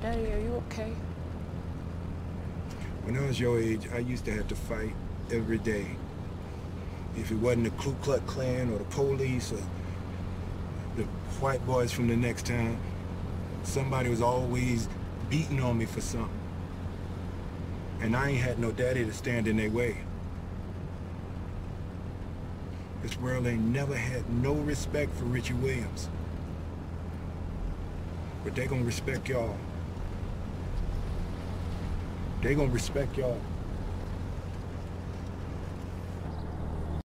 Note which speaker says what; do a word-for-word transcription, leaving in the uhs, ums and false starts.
Speaker 1: Daddy, are you okay?
Speaker 2: When I was your age, I used to have to fight every day. If it wasn't the Ku Klux Klan or the police or the white boys from the next town, somebody was always beating on me for something. And I ain't had no daddy to stand in their way. This world ain't never had no respect for Richie Williams. But they gonna respect y'all. They gonna respect y'all.